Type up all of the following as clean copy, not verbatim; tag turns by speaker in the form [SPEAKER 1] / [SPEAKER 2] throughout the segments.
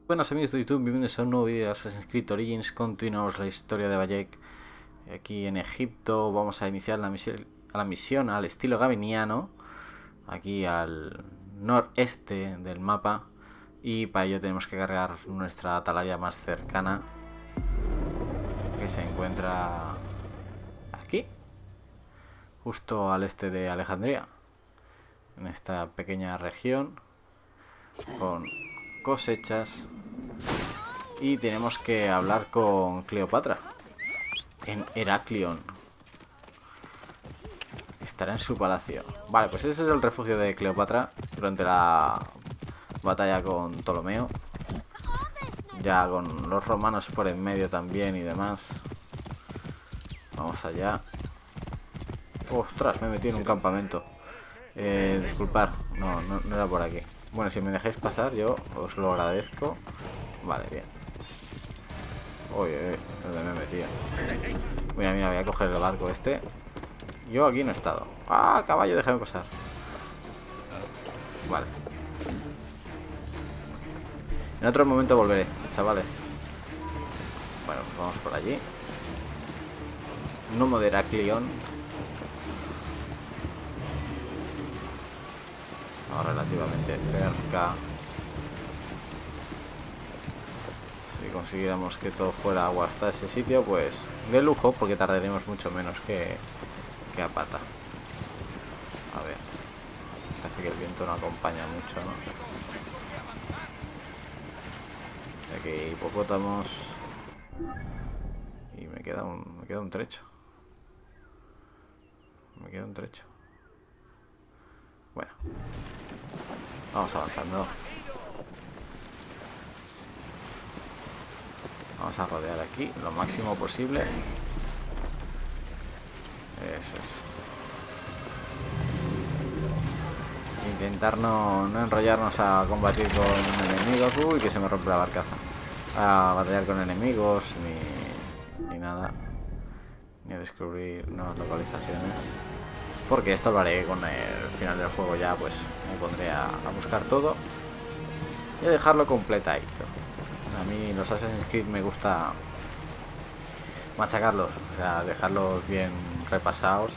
[SPEAKER 1] Buenas amigos de YouTube, bienvenidos a un nuevo vídeo de Assassin's Creed Origins. Continuamos la historia de Bayek aquí en Egipto. Vamos a iniciar la misión al estilo gabiniano, aquí al noreste del mapa, y para ello tenemos que cargar nuestra atalaya más cercana, que se encuentra aquí, justo al este de Alejandría, en esta pequeña región con cosechas. Y tenemos que hablar con Cleopatra en Heraclión. Estará en su palacio. Vale, pues ese es el refugio de Cleopatra durante la batalla con Ptolomeo. Ya con los romanos por en medio también y demás. Vamos allá. Ostras, me he metido en un campamento. Disculpad, no era por aquí. Bueno, si me dejáis pasar yo os lo agradezco. Vale, bien. Uy, ¿dónde me he metido? Mira, voy a coger el barco este. Yo aquí no he estado. ¡Ah, caballo! Déjame pasar. Vale. En otro momento volveré, chavales. Bueno, pues vamos por allí. Gnomo de Heraclión. Ahora relativamente cerca. Si consiguiéramos que todo fuera agua hasta ese sitio, pues de lujo, porque tardaremos mucho menos que a pata. A ver, parece que el viento no acompaña mucho, ¿no? Aquí hipopótamos. Y me queda un trecho. Bueno, vamos avanzando. Vamos a rodear aquí lo máximo posible. Eso es. Intentar no enrollarnos a combatir con enemigos. Uy, que se me rompe la barcaza. A batallar con enemigos ni nada. Ni a descubrir nuevas localizaciones. Porque esto lo haré con el final del juego ya, pues me pondré a buscar todo. Y a dejarlo completadito. A mí los Assassin's Creed me gusta machacarlos, o sea, dejarlos bien repasados.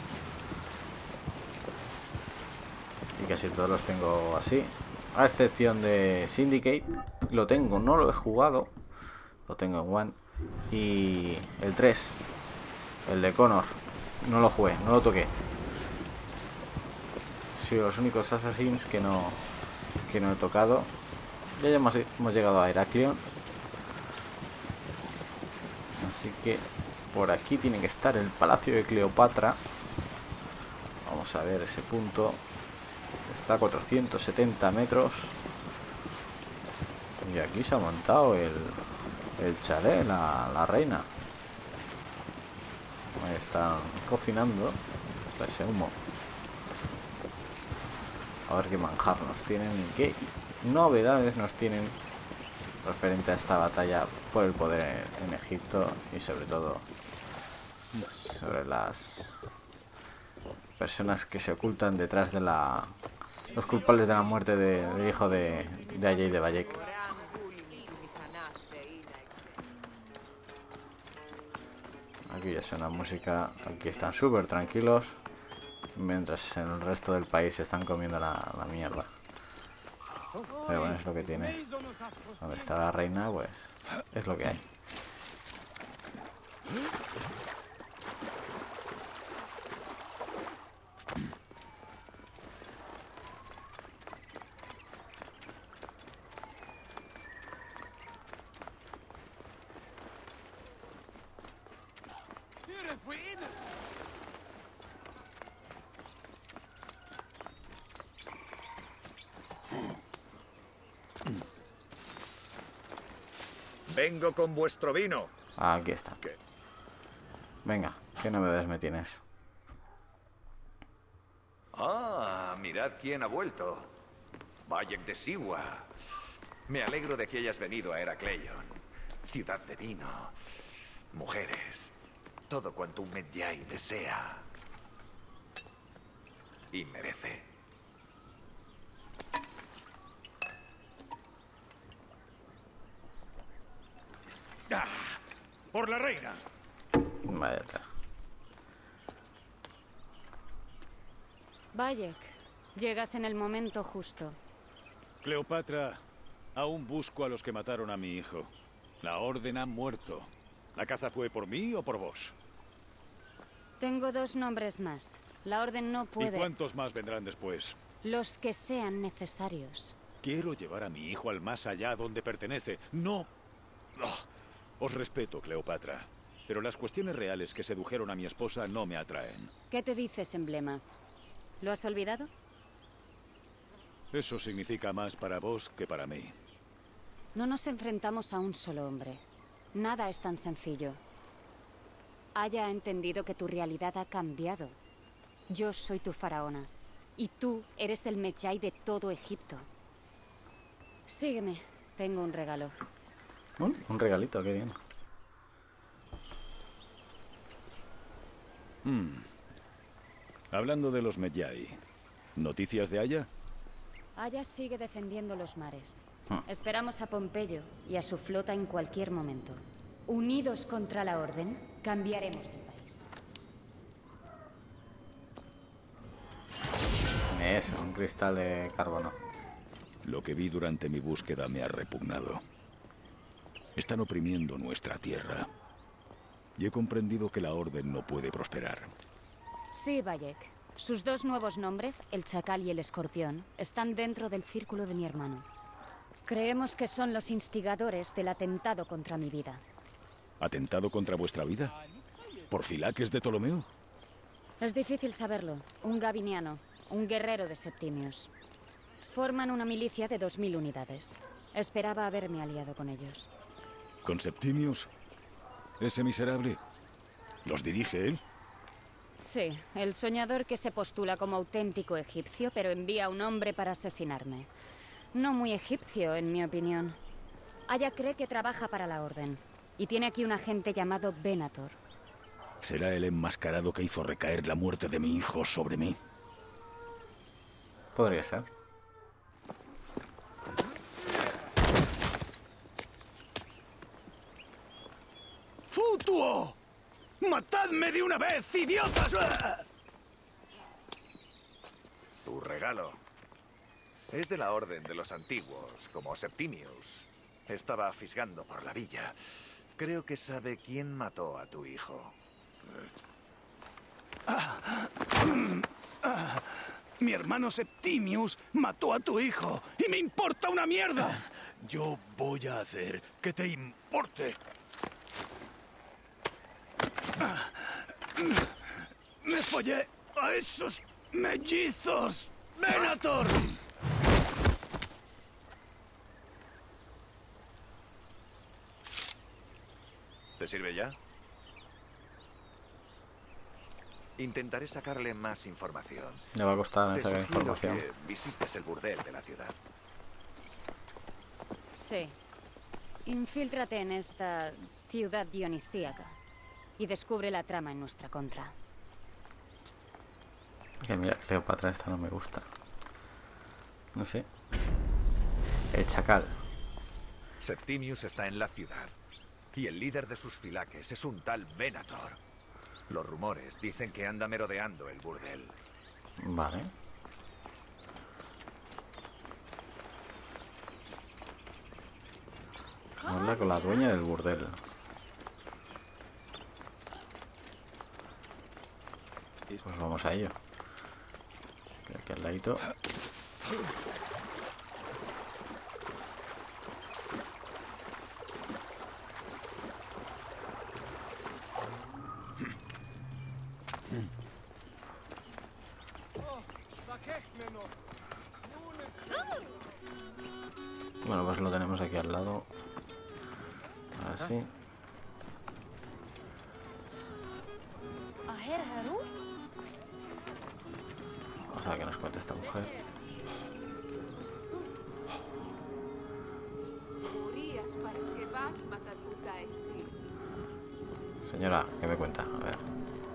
[SPEAKER 1] Y casi todos los tengo así. A excepción de Syndicate, lo tengo, no lo he jugado. Lo tengo en One. Y el 3, el de Connor, no lo jugué, no lo toqué. Sí, los únicos Assassins que no he tocado. Ya hemos llegado a Heraclión. Así que por aquí tiene que estar el palacio de Cleopatra. Vamos a ver ese punto. Está a 470 metros. Y aquí se ha montado el chalet, la reina. Ahí están cocinando. Está ese humo. A ver qué manjar nos tienen y qué novedades nos tienen referente a esta batalla por el poder en Egipto, y sobre todo sobre las personas que se ocultan detrás de los culpables de la muerte del hijo de Ajay de Bayek. Aquí ya suena música, aquí están súper tranquilos, mientras en el resto del país se están comiendo la mierda. Pero bueno, es lo que tiene. Donde está la reina, pues es lo que hay.
[SPEAKER 2] Vengo con vuestro vino.
[SPEAKER 1] Aquí está.
[SPEAKER 2] ¿Qué?
[SPEAKER 1] Venga, ¿qué novedades me tienes?
[SPEAKER 2] Ah, mirad quién ha vuelto. Bayek de Siwa. Me alegro de que hayas venido a Heracleion. Ciudad de vino, mujeres, todo cuanto un Medjay desea y merece. ¡Ah! ¡Por la reina!
[SPEAKER 1] Vaya tela.
[SPEAKER 3] Bayek, llegas en el momento justo.
[SPEAKER 4] Cleopatra, aún busco a los que mataron a mi hijo. La orden ha muerto. ¿La caza fue por mí o por vos?
[SPEAKER 3] Tengo 2 nombres más. La orden no puede...
[SPEAKER 4] ¿Y cuántos más vendrán después?
[SPEAKER 3] Los que sean necesarios.
[SPEAKER 4] Quiero llevar a mi hijo al más allá donde pertenece. No... Ah, os respeto, Cleopatra. Pero las cuestiones reales que sedujeron a mi esposa no me atraen.
[SPEAKER 3] ¿Qué te dices, emblema? ¿Lo has olvidado?
[SPEAKER 4] Eso significa más para vos que para mí.
[SPEAKER 3] No nos enfrentamos a un solo hombre. Nada es tan sencillo. Aya ha entendido que tu realidad ha cambiado. Yo soy tu faraona. Y tú eres el Medjay de todo Egipto. Sígueme. Tengo un regalo.
[SPEAKER 1] Un regalito, qué bien.
[SPEAKER 4] Hablando de los Medjay, ¿noticias de Aya?
[SPEAKER 3] Aya sigue defendiendo los mares. Esperamos a Pompeyo y a su flota en cualquier momento. Unidos contra la Orden, cambiaremos el país.
[SPEAKER 1] Eso, un cristal de carbono.
[SPEAKER 4] Lo que vi durante mi búsqueda me ha repugnado. Están oprimiendo nuestra tierra. Y he comprendido que la Orden no puede prosperar.
[SPEAKER 3] Sí, Bayek. Sus 2 nuevos nombres, el Chacal y el Escorpión, están dentro del círculo de mi hermano. Creemos que son los instigadores del atentado contra mi vida.
[SPEAKER 4] ¿Atentado contra vuestra vida? ¿Por Filaques de Ptolomeo?
[SPEAKER 3] Es difícil saberlo. Un gabiniano, un guerrero de Septimius. Forman una milicia de 2000 unidades. Esperaba haberme aliado con ellos.
[SPEAKER 4] ¿Con Septimius? ¿Ese miserable? ¿Los dirige él?
[SPEAKER 3] Sí, el soñador que se postula como auténtico egipcio, pero envía a un hombre para asesinarme. No muy egipcio, en mi opinión. Aya cree que trabaja para la Orden. Y tiene aquí un agente llamado Venator.
[SPEAKER 4] ¿Será el enmascarado que hizo recaer la muerte de mi hijo sobre mí?
[SPEAKER 1] Podría ser.
[SPEAKER 2] ¡Futuo! ¡Matadme de una vez, idiotas! Tu regalo. Es de la orden de los antiguos, como Septimius. Estaba fisgando por la villa. Creo que sabe quién mató a tu hijo.
[SPEAKER 5] Mi hermano Septimius mató a tu hijo y me importa una mierda.
[SPEAKER 4] Yo voy a hacer que te importe.
[SPEAKER 5] Me follé a esos mellizos. ¡Venator!
[SPEAKER 2] ¿Te sirve ya? Intentaré sacarle más información.
[SPEAKER 1] Le va a costar
[SPEAKER 2] Te
[SPEAKER 1] sacar
[SPEAKER 2] sugiero
[SPEAKER 1] información.
[SPEAKER 2] que visites el burdel de la ciudad.
[SPEAKER 3] Sí. Infíltrate en esta ciudad dionisíaca y descubre la trama en nuestra contra.
[SPEAKER 1] Que mira, Cleopatra esta no me gusta. No sé. El Chacal.
[SPEAKER 2] Septimius está en la ciudad. Y el líder de sus filaques es un tal Venator. Los rumores dicen que anda merodeando el burdel.
[SPEAKER 1] Vale. Habla con la dueña del burdel. Pues vamos a ello. Que aquí al ladito. Bueno, pues lo tenemos aquí al lado. Así. Vamos a ver qué nos cuenta esta mujer. Señora, ¿qué me cuenta? A ver.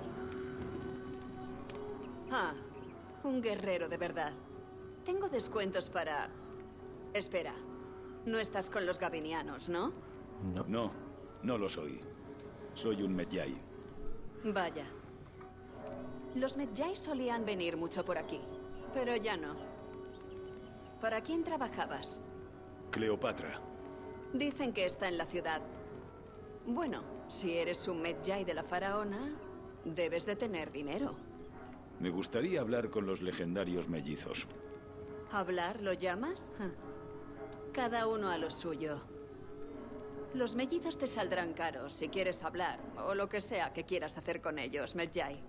[SPEAKER 6] Ah, un guerrero de verdad. Tengo descuentos para... Espera, no estás con los gabinianos, ¿no?
[SPEAKER 1] No.
[SPEAKER 4] No, No lo soy. Soy un Medjay.
[SPEAKER 6] Vaya. Los Medjay solían venir mucho por aquí, pero ya no. ¿Para quién trabajabas?
[SPEAKER 4] Cleopatra.
[SPEAKER 6] Dicen que está en la ciudad. Bueno, si eres un Medjay de la faraona, debes de tener dinero.
[SPEAKER 4] Me gustaría hablar con los legendarios mellizos.
[SPEAKER 6] ¿Hablar lo llamas? Cada uno a lo suyo. Los mellizos te saldrán caros si quieres hablar, o lo que sea que quieras hacer con ellos, Medjay.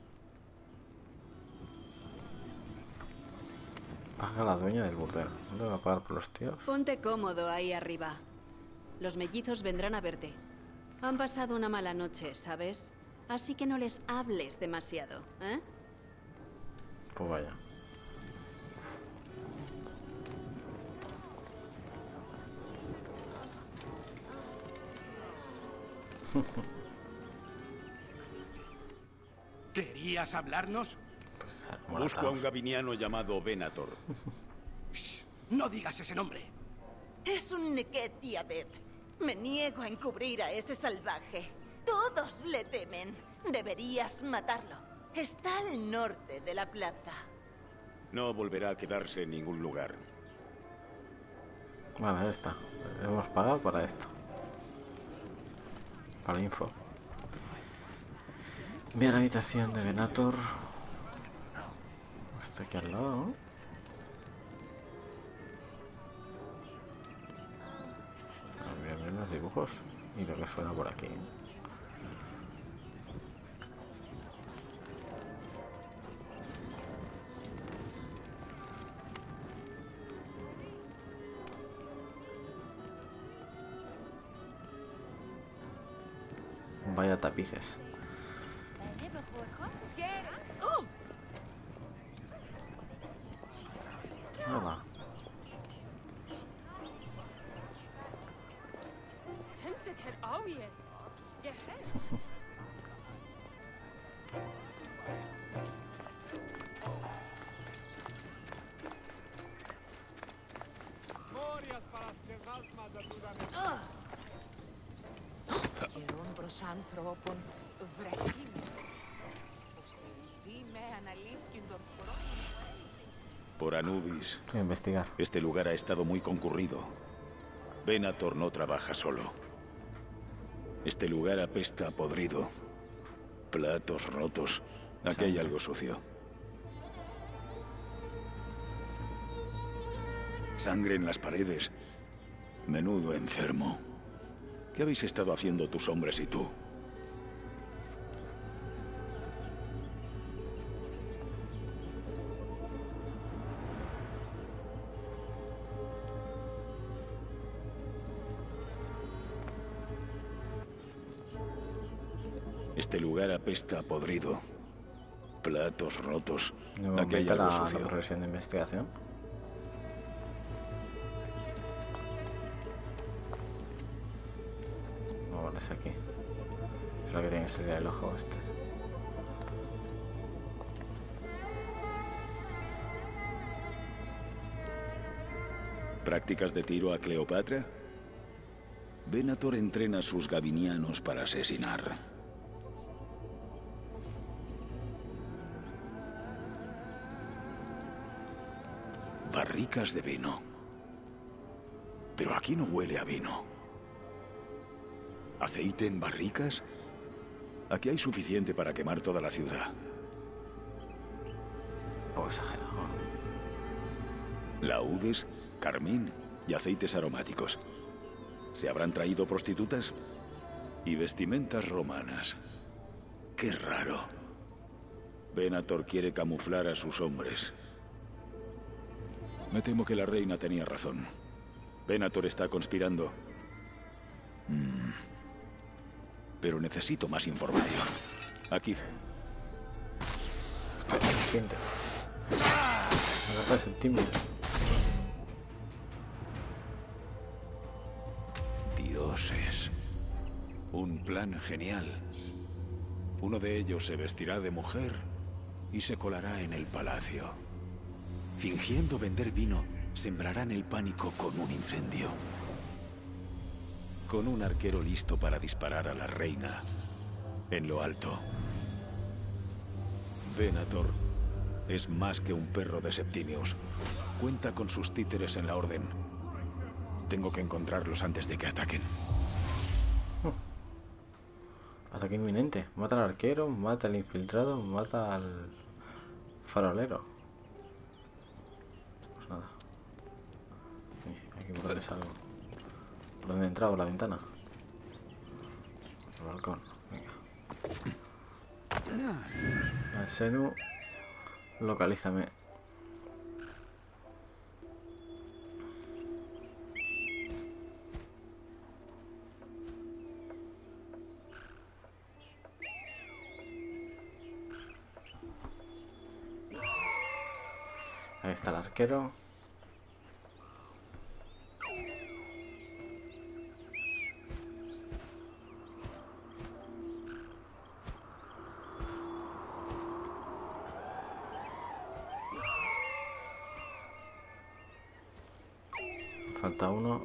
[SPEAKER 1] Paga la dueña del burdel. ¿Dónde va a pagar por los tíos?
[SPEAKER 6] Ponte cómodo ahí arriba. Los mellizos vendrán a verte. Han pasado una mala noche, ¿sabes? Así que no les hables demasiado, ¿eh?
[SPEAKER 1] Pues vaya.
[SPEAKER 5] ¿Querías hablarnos?
[SPEAKER 4] Busco a un gabiniano llamado Venator.
[SPEAKER 5] Shh, no digas ese nombre.
[SPEAKER 7] Es un Neket Diadet. Me niego a encubrir a ese salvaje. Todos le temen. Deberías matarlo. Está al norte de la plaza.
[SPEAKER 4] No volverá a quedarse en ningún lugar.
[SPEAKER 1] Vale, ya está. Hemos pagado para esto. Para info. Ve a la habitación de Venator. Está aquí al lado, ¿no? Voy a ver los dibujos y lo que suena por aquí. Vaya tapices. Hola.
[SPEAKER 4] Por Anubis.
[SPEAKER 1] Voy a investigar.
[SPEAKER 4] Este lugar ha estado muy concurrido. Venator no trabaja solo. Este lugar apesta a podrido. Platos rotos. Aquí hay algo sucio. Sangre en las paredes. Menudo enfermo. ¿Qué habéis estado haciendo tus hombres y tú? Este lugar apesta a podrido. Platos rotos. Aquí hay algo
[SPEAKER 1] la
[SPEAKER 4] sucio.
[SPEAKER 1] progresión de investigación. No, vale, es aquí. Es lo que tiene que salir el ojo este.
[SPEAKER 4] ¿Prácticas de tiro a Cleopatra? Venator entrena a sus gabinianos para asesinar. Barricas de vino. Pero aquí no huele a vino. ¿Aceite en barricas? Aquí hay suficiente para quemar toda la ciudad.
[SPEAKER 1] Poco exagerado.
[SPEAKER 4] Laúdes, carmín y aceites aromáticos. ¿Se habrán traído prostitutas? Y vestimentas romanas. ¡Qué raro! Venator quiere camuflar a sus hombres. Me temo que la reina tenía razón. Venator está conspirando. Pero necesito más información. Aquí.
[SPEAKER 1] Siguiente. Agarras el timbre.
[SPEAKER 4] Dioses. Un plan genial. Uno de ellos se vestirá de mujer y se colará en el palacio. Fingiendo vender vino, sembrarán el pánico con un incendio. con un arquero listo para disparar a la reina en lo alto. Venator es más que un perro de Septimius. Cuenta con sus títeres en la orden. Tengo que encontrarlos antes de que ataquen.
[SPEAKER 1] Ataque inminente. Mata al arquero, mata al infiltrado, mata al farolero. Pues nada. Aquí por donde salgo. ¿Por dónde he entrado? ¿Por la ventana? Por el balcón. Venga. Senu, localízame. Ahí está el arquero. Falta uno.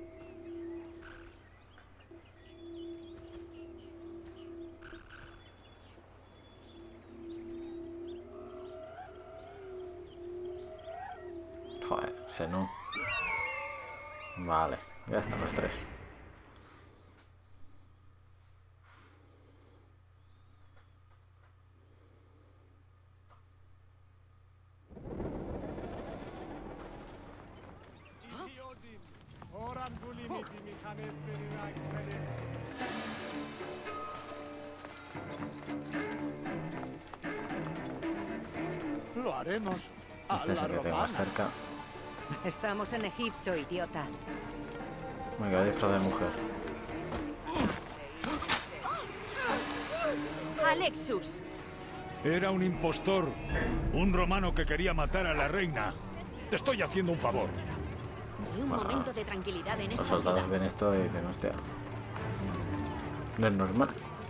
[SPEAKER 1] Joder, Senu. Vale, ya están los tres.
[SPEAKER 5] Lo haremos a
[SPEAKER 1] Este es
[SPEAKER 5] la
[SPEAKER 1] el que tengo más
[SPEAKER 5] romana.
[SPEAKER 1] cerca.
[SPEAKER 8] Estamos en Egipto, idiota.
[SPEAKER 1] Me quedé disfraz de mujer.
[SPEAKER 6] Alexus.
[SPEAKER 4] Era un impostor. Un romano que quería matar a la reina. Te estoy haciendo un favor.
[SPEAKER 6] Ni un momento de tranquilidad en
[SPEAKER 1] Los
[SPEAKER 6] esta
[SPEAKER 1] soldados
[SPEAKER 6] vida.
[SPEAKER 1] ven esto y dicen, hostia, no es normal.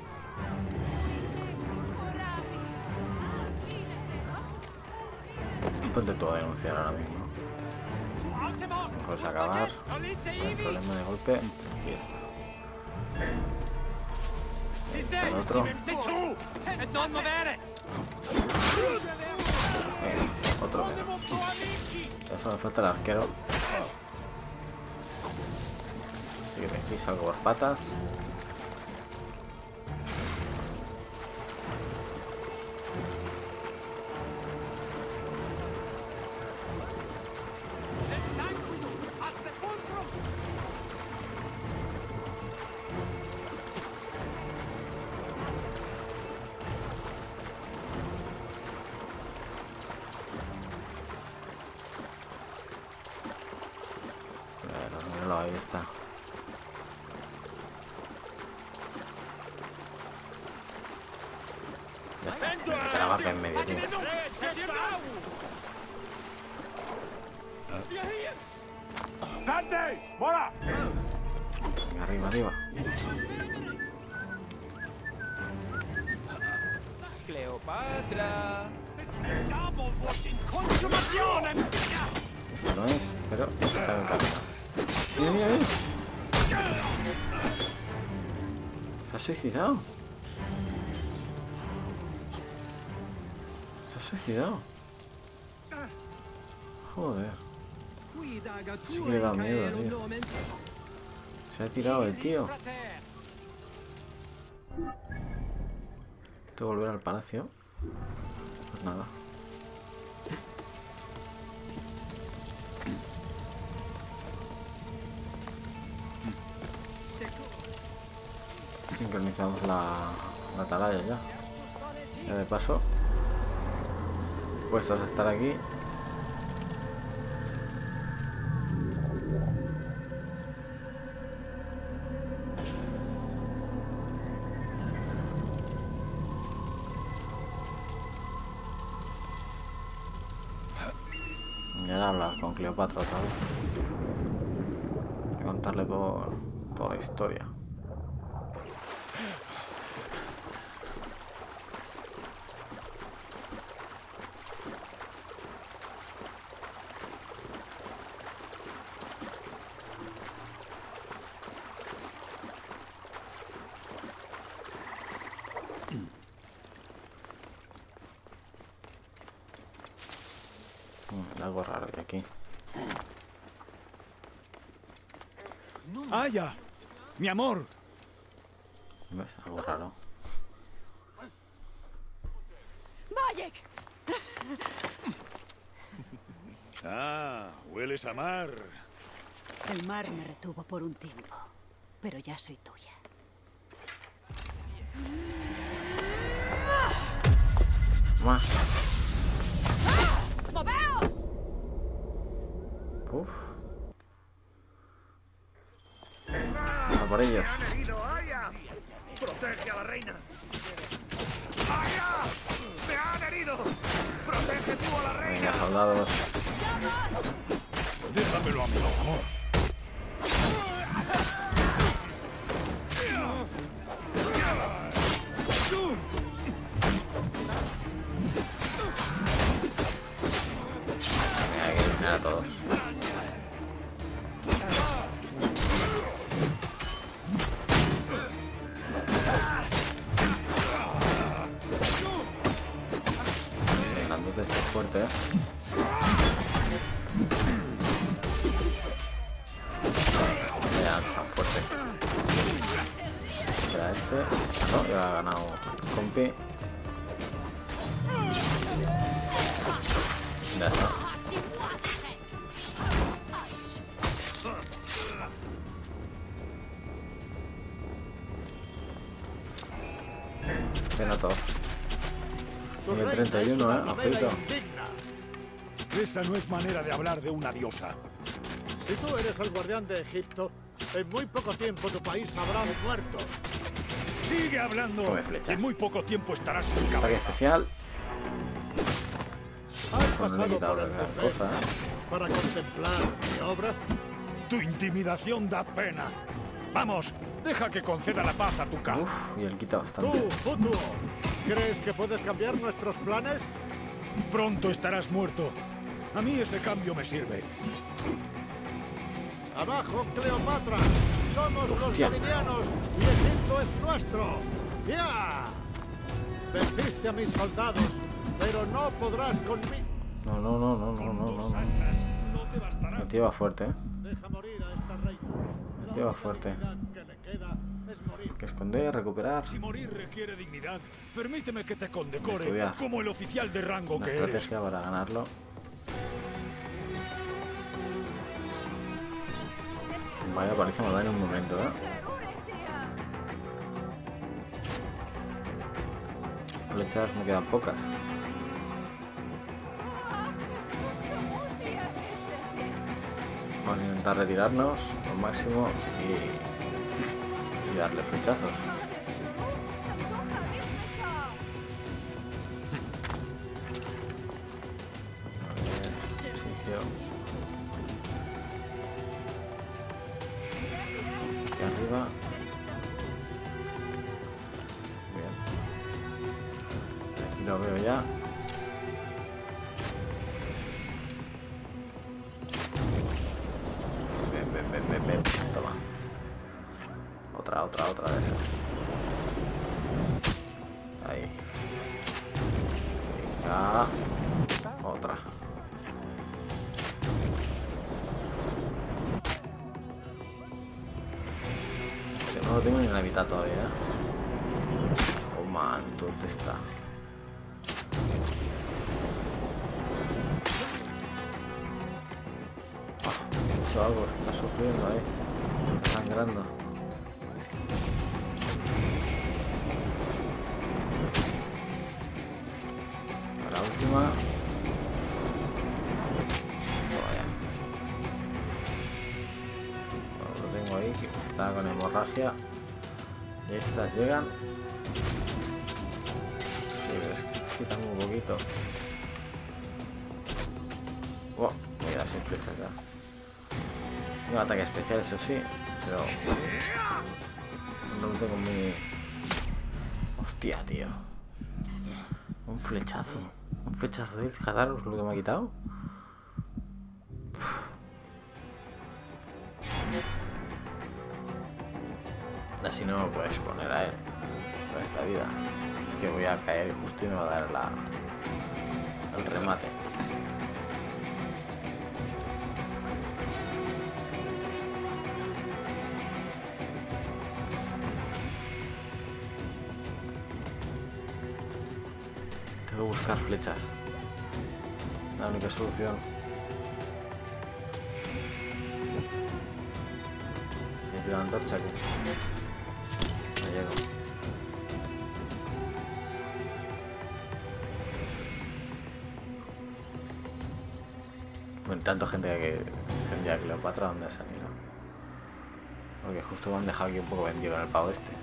[SPEAKER 1] Ponte tú a denunciar ahora mismo. Mejor es acabar con el problema de golpe y ya está. Ahí está el otro. Otro menos. Ya solo me falta el arquero. Así que me pisa algo por patas. Míralo, ahí está. Ya está, este me mete la barca en medio, tío. Venga, arriba, arriba.
[SPEAKER 9] Cleopatra.
[SPEAKER 1] Esto no es, pero está en camino. Mira, mira, mira. Se ha suicidado. Se ha suicidado. Joder. Sí que le da miedo, tío. Se ha tirado el tío. Tengo que volver al palacio. Pues nada. Sincronizamos la atalaya ya. Ya de paso. Puestos a estar aquí. Y ahora hablar con Cleopatra otra vez. Y contarle toda la historia. Algo raro de aquí.
[SPEAKER 5] ¡Aya! ¡Mi amor!
[SPEAKER 1] ¿Ves? Algo raro.
[SPEAKER 7] ¡Bayek!
[SPEAKER 5] Ah, hueles a mar.
[SPEAKER 7] El mar me retuvo por un tiempo, pero ya soy tuya.
[SPEAKER 1] Más.
[SPEAKER 7] ¡Moveos!
[SPEAKER 1] Uf. A por ellos.
[SPEAKER 2] ¡Me han herido, Aya! ¡Protege a la reina! ¡Aya! ¡Me han herido! ¡Protege tú a la reina!
[SPEAKER 1] Venga, soldados.
[SPEAKER 5] Déjamelo a mí, amor.
[SPEAKER 1] Hay que eliminar a todos. El grandote está fuerte, ¿eh? Ya, está fuerte. Espera, este. No, ya ha ganado compi. Ya está. Pena todo. Nivel 31, ojito.
[SPEAKER 5] Esa no es manera de hablar de una diosa.
[SPEAKER 9] Si tú eres el guardián de Egipto, en muy poco tiempo tu país habrá muerto.
[SPEAKER 5] Sigue hablando.
[SPEAKER 1] Come flechas.
[SPEAKER 5] En muy poco tiempo estarás sin
[SPEAKER 1] Ataque
[SPEAKER 5] cabeza.
[SPEAKER 1] especial.
[SPEAKER 9] Has
[SPEAKER 1] Pues no le he
[SPEAKER 9] pasado
[SPEAKER 1] quitado
[SPEAKER 9] por el
[SPEAKER 1] gran
[SPEAKER 9] buffet
[SPEAKER 1] cosa, ¿eh?
[SPEAKER 9] para contemplar mi obra.
[SPEAKER 5] Tu intimidación da pena. Vamos, deja que conceda la paz a tu causa.
[SPEAKER 1] Uf, y él quita
[SPEAKER 9] Tú,
[SPEAKER 1] bastante.
[SPEAKER 9] Futu, ¿crees que puedes cambiar nuestros planes?
[SPEAKER 5] Pronto estarás muerto. A mí ese cambio me sirve.
[SPEAKER 9] ¡Abajo, Cleopatra! ¡Somos los
[SPEAKER 1] Hostia.
[SPEAKER 9] gabinianos y Egipto es nuestro! ¡Ya! Venciste a mis soldados, pero no podrás conmigo.
[SPEAKER 1] No, no, no, no, no,
[SPEAKER 5] Con
[SPEAKER 1] no,
[SPEAKER 5] dos
[SPEAKER 1] no.
[SPEAKER 5] hachas no te bastará.
[SPEAKER 1] El tío va fuerte, ¿eh?
[SPEAKER 9] Deja morir a esta reina. La
[SPEAKER 1] Tío,
[SPEAKER 9] única
[SPEAKER 1] fuerte.
[SPEAKER 9] dignidad que le queda es morir.
[SPEAKER 1] Que esconder, recuperar.
[SPEAKER 5] Si morir requiere dignidad, permíteme que te condecore
[SPEAKER 1] Estudiar.
[SPEAKER 5] como el oficial de rango
[SPEAKER 1] Una
[SPEAKER 5] que eres.
[SPEAKER 1] estrategia para ganarlo. Vaya paliza me da en un momento, ¿eh? Flechas me quedan pocas. Vamos a intentar retirarnos al máximo y darle flechazos. A ver, sitio. Aquí arriba. Bien. Aquí lo veo ya. Ven. Toma. Otra de esas. Ahí. Venga. Otra. Este no lo tengo ni en la mitad todavía. Oh man, ¿dónde está? Ha hecho algo, está sufriendo ahí. Está sangrando. La última. Toma ya. Bueno, lo tengo ahí, que está con hemorragia. Y estas llegan. Sí, pero es que quitan un poquito. Wow, me queda sin flechas ya. Tengo ataque especial, eso sí, pero no lo tengo muy... Hostia, tío. Un flechazo de él, fijaros lo que me ha quitado. Así no me puedes poner a él con esta vida. Es que voy a caer justo y me va a dar el remate. Tengo que buscar flechas. La única solución. Me tiro la antorcha aquí. No llego. Bueno, tanta gente que defendía a Cleopatra, ¿dónde ha salido? Porque justo me han dejado aquí un poco vendido en el pavo este.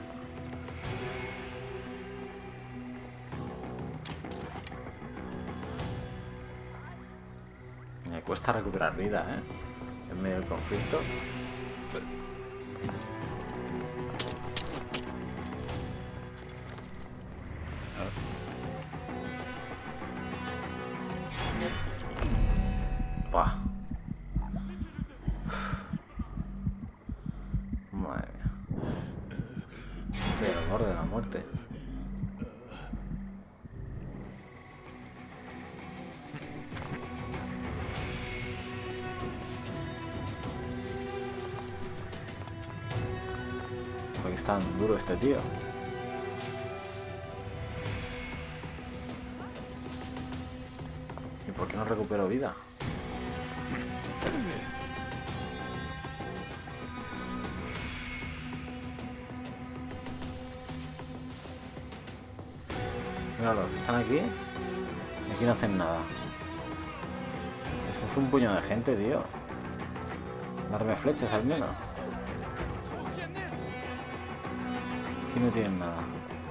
[SPEAKER 1] Me cuesta recuperar vida, en medio del conflicto. Buah. Madre mía. Estoy al borde de la muerte. ¿Por qué es tan duro este tío? ¿Y por qué no recupero vida? Míralos, están aquí y aquí no hacen nada. Eso es un puño de gente, tío. Darme flechas al menos. Aquí no tienen nada.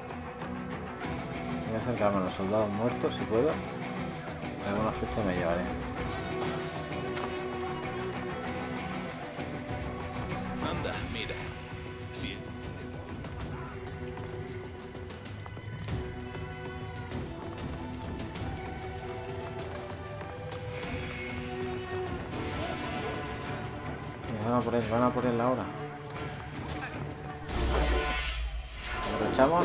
[SPEAKER 1] Voy a acercarme a los soldados muertos si puedo. Alguna flecha me llevaré.
[SPEAKER 4] Anda, mira. Sí.
[SPEAKER 1] Van a por él ahora. Aprovechamos.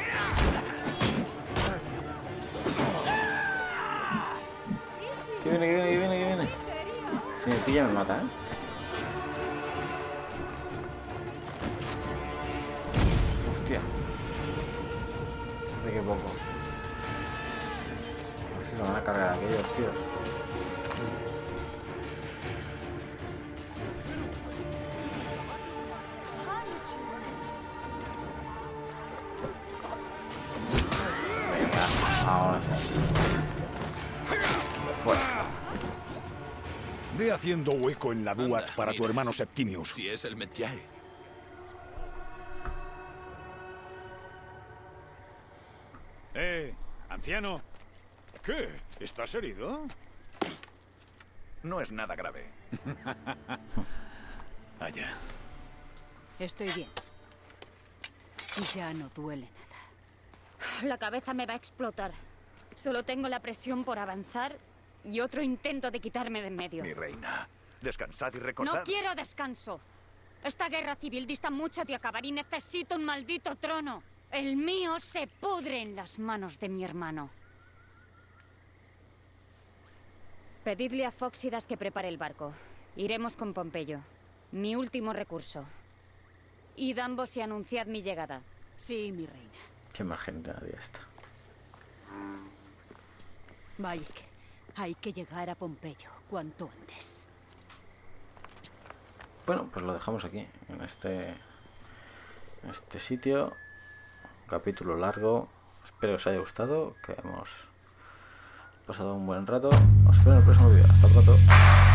[SPEAKER 1] Que viene. Si me pilla me mata, Hostia. De qué poco. A ver si se van a cargar aquellos tíos. Ahora sí. Fuera.
[SPEAKER 4] Ve haciendo hueco en la Duat para tu hermano Septimius.
[SPEAKER 10] Si es el Medjay.
[SPEAKER 5] Anciano. ¿Qué? ¿Estás herido?
[SPEAKER 2] No es nada grave.
[SPEAKER 4] Allá.
[SPEAKER 11] Estoy bien. Ya no duele nada.
[SPEAKER 3] La cabeza me va a explotar. Solo tengo la presión por avanzar y otro intento de quitarme de en medio.
[SPEAKER 2] Mi reina, descansad y recordad...
[SPEAKER 3] No quiero descanso. Esta guerra civil dista mucho de acabar y necesito un maldito trono. El mío se pudre en las manos de mi hermano. Pedidle a Fóxidas que prepare el barco. Iremos con Pompeyo. Mi último recurso. Id ambos y anunciad mi llegada.
[SPEAKER 11] Sí, mi reina.
[SPEAKER 1] Qué margen de nadie está.
[SPEAKER 11] Bayek, hay que llegar a Pompeyo cuanto antes.
[SPEAKER 1] Bueno, pues lo dejamos aquí, en este sitio. Capítulo largo. Espero que os haya gustado, que hemos pasado un buen rato. Os espero en el próximo vídeo. Hasta pronto.